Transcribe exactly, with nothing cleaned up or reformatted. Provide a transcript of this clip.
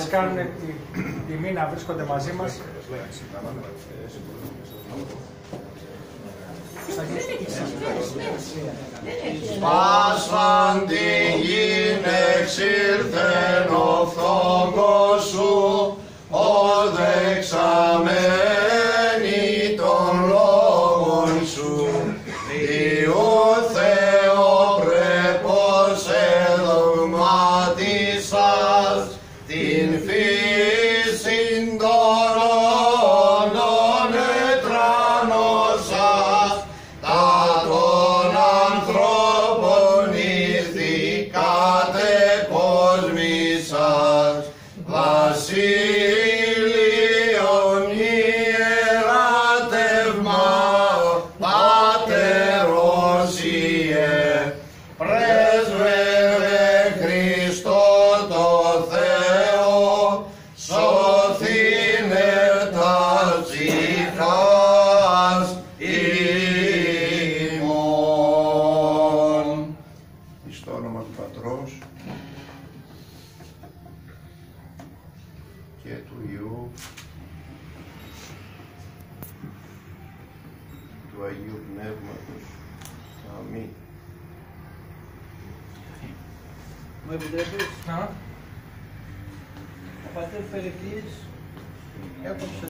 μας κάνουν τη τιμή να βρίσκονται μαζί μας. Σπάσαν τη γην εξήρθεν ο φθόγκος σου, ως δεξαμένη των λόγων σου. Διού Θεοπρέπος εδογμάτισας την φύσιν των όνων ετρανώσας, τα των ανθρώπων ηθικάτε κόσμησας, βασίλειον ιερατεύμα Πατερός Ιε, πρέσβευε Χριστό το Θεό, σωθήνε τα ψυχάς ημών. Εις το όνομα του Πατρός και του Υιού του Αγίου Πνεύματος. Αμήν. Μου επιτρέπεις, Να. ο πατέρ Περικλής έκοψε